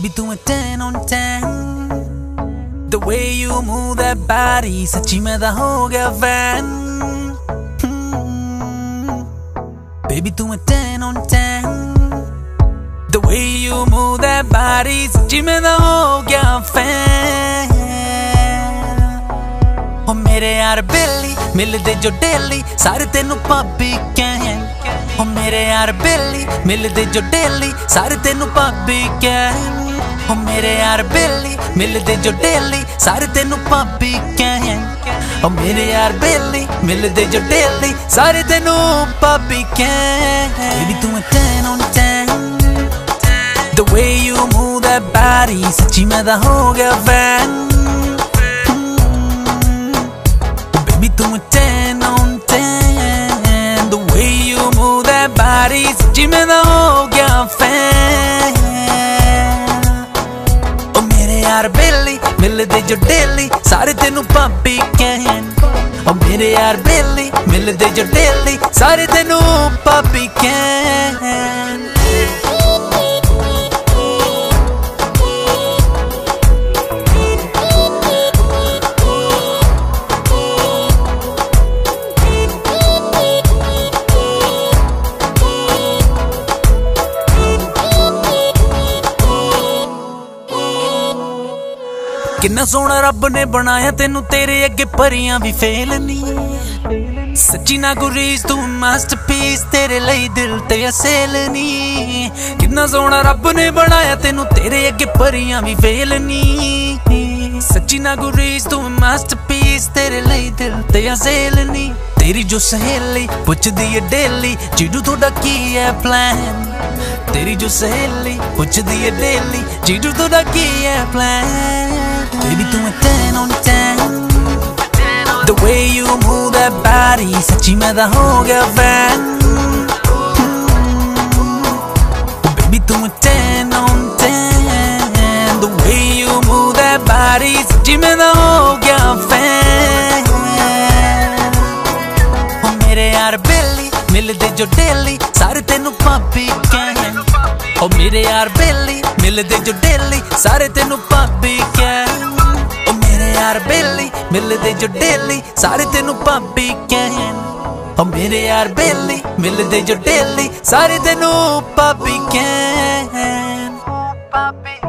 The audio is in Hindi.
Baby, तू मैं 10 on 10. The way you move that body, सच्ची मैं दा हो गया fan. Baby, तू मैं 10 on 10. The way you move that body, सच्ची मैं दा हो गया fan. ओ मेरे यार बेली मिलदे जो डेली, सारे तेनू भाभी कहन. ओ मेरे यार बेली मिलदे जो डेली, सारे तेनू भाभी कहन. ओ मेरे यार बेली मिलदे जो डेली, सारे तेनू भाभी कहन. ओ मेरे यार बेली मिलदे जो डेली, सारे तेनू भाभी कहन. Baby, तू मैं 10 on 10. The way you move that body, सच्ची मैं दा हो गया fan. Baby, तू मैं 10 on 10. The way you move that body, सच्ची मैं दा हो गया fan. ओ मेरे यार बेली मिलदे जो डेली, सारे तेनू भाभी कहन. ओ मेरे यार बेली मिलदे जो डेली, सारे तेनू भाभी कहन. किन्ना सोहना रब ने बनाया तेनू, तेरे अगे परियां भी फेल नी. सच्ची ना गुरीज तू मास्टरपीस, तेरे लई दिल ते असेल नी. किन्ना सोहना रब ने बनाया तेनू, तेरे अगे परियां भी फेल नी. सच्ची ना गुरीज तू मास्टरपीस, तेरे लई दिल ते असेल नी. तेरी जो सहेली पुछदी है डेली, जीजू थोड़ा की है प्लान. तेरी जो सहेली पुछदी है डेली, जीजू थोड़ा की है प्लान. Baby, तू मैं 10 on 10. The way you move that body, सच्ची मैं दा हो गया fan. Baby, तू मैं 10 on 10. The way you move that body, सच्ची मैं दा हो गया fan. ओ मेरे यार बेली मिलदे जो डेली, सारे तेनू भाभी कहन. ओ मेरे यार बेली मिलदे जो डेली, सारे तेनू भाभी कहन. ओ मेरे यार बेली मिलदे जो डेली, सारे तेनू भाभी कहन. ओ मेरे यार बेली मिलदे जो डेली, सारे तेनू भाभी कहन.